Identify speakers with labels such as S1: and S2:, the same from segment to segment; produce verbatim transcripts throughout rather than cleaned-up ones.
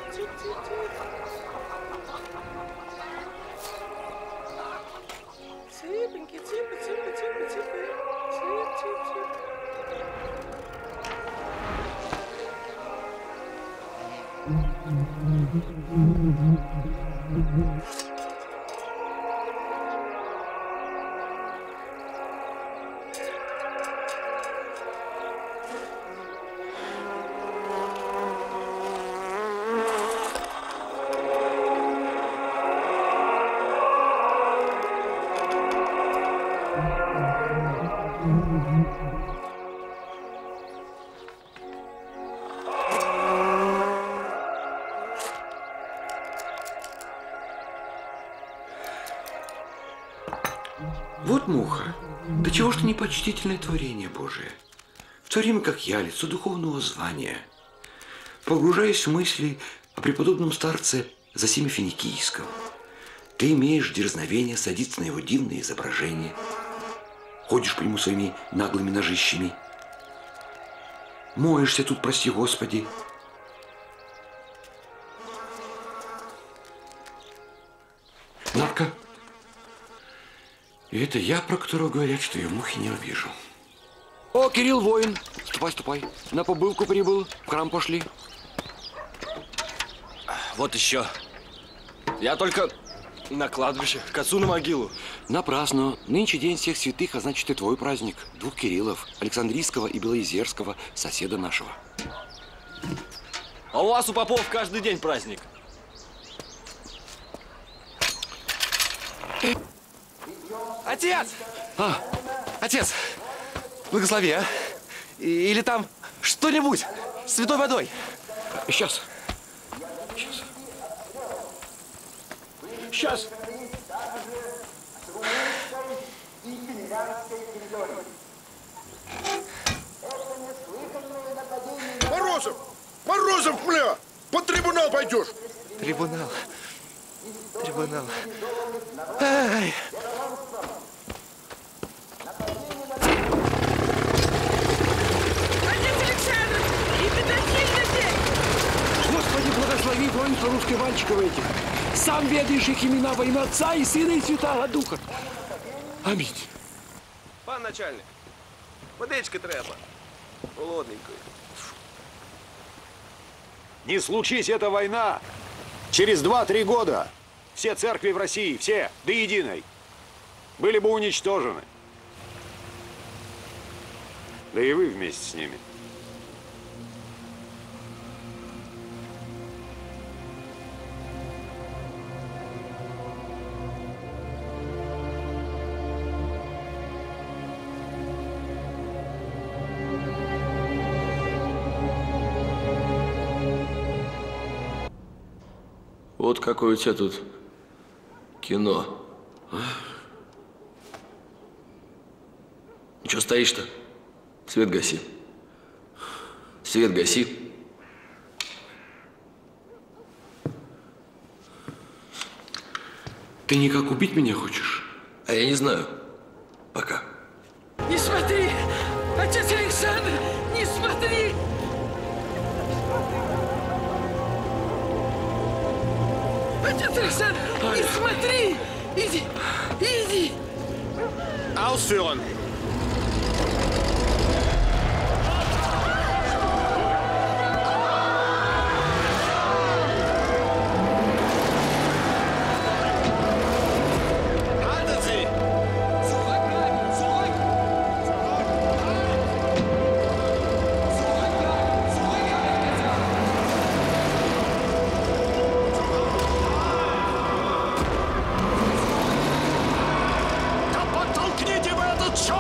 S1: Цыпоньки, цыпы, цыпы, цыпы, цыпы. Цып, цып, цып.
S2: Вот муха. Да чего ж ты непочтительное творение Божие? В то время как я, лицо духовного звания, погружаясь в мысли о преподобном старце Зосиме Финикийском, ты имеешь дерзновение садиться на его дивное изображение, ходишь по нему своими наглыми ножищами, моешься тут, прости Господи. Надка. И это я, про которого говорят, что я мухи не обижу. О, Кирилл, воин! Ступай, ступай. На побывку прибыл, в храм пошли.
S3: Вот еще. Я только на кладбище, к отцу на могилу.
S2: Напрасно. Нынче день всех святых, а значит и твой праздник. Двух Кириллов, Александрийского и Белоизерского, соседа нашего.
S3: А у вас, у попов, каждый день праздник. Отец!
S4: А, отец, благослови, а? Или там что-нибудь с святой водой.
S2: Сейчас. Сейчас. Сейчас.
S5: Морозов! Морозов, бля! Под трибунал пойдешь!
S4: Трибунал. Трибунал. Ай.
S2: Господи, благослови воинство русско-вальчиков этих. Сам ведаешь их имена во имя Отца и Сына и Святого Духа. Аминь.
S6: Пан начальник, водички треба. Холодненької.
S7: Не случись эта война, через два-три года все церкви в России, все, до единой, были бы уничтожены. Да и вы вместе с ними.
S8: Вот какое у тебя тут кино. А? Ну что стоишь-то? Свет гаси. Свет гаси.
S2: Ты никак убить меня хочешь?
S8: А я не знаю. Пока.
S1: Не смотри! Отец Александр! Не смотри! Отец Александр! Не смотри! Иди! Иди!
S6: Ausführen!
S5: Да подтолкните вы этот чертов!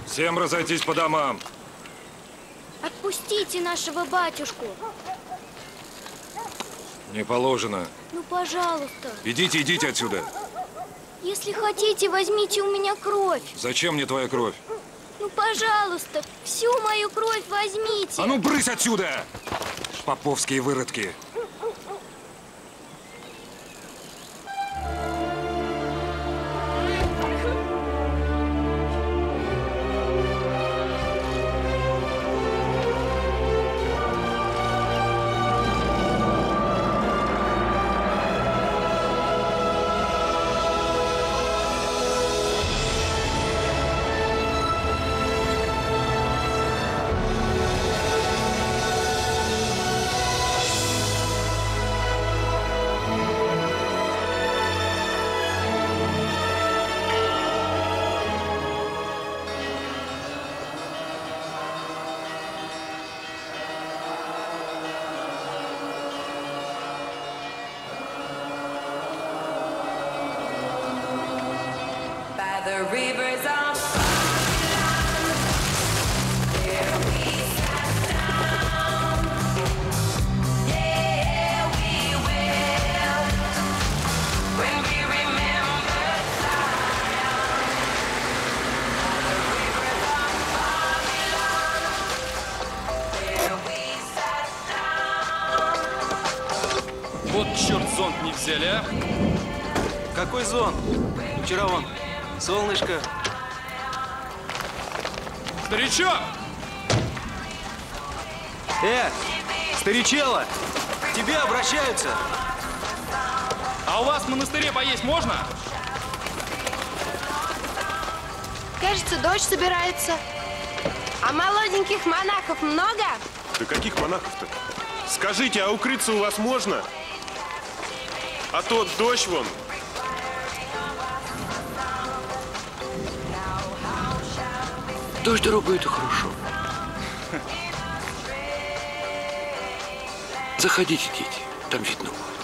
S9: Всем разойтись по домам.
S10: Отпустите нашего батюшку.
S9: Не положено.
S10: Ну, пожалуйста.
S9: Идите, идите отсюда.
S10: Если хотите, возьмите у меня кровь.
S9: Зачем мне твоя кровь?
S10: Ну, пожалуйста, всю мою кровь возьмите.
S9: А ну, брысь отсюда! Поповские выродки.
S3: Вот черт, зонт не взяли, а?
S6: Какой зонт? Вчера вон солнышко.
S3: Старичок!
S6: Э, старичела, к тебе обращаются.
S3: А у вас в монастыре поесть можно?
S11: Кажется, дождь собирается. А молоденьких монахов много?
S12: Да каких монахов-то? Скажите, а укрыться у вас можно? А то дождь вон.
S2: Дождь дорогой, это хорошо. Заходите, дети, там видно будет.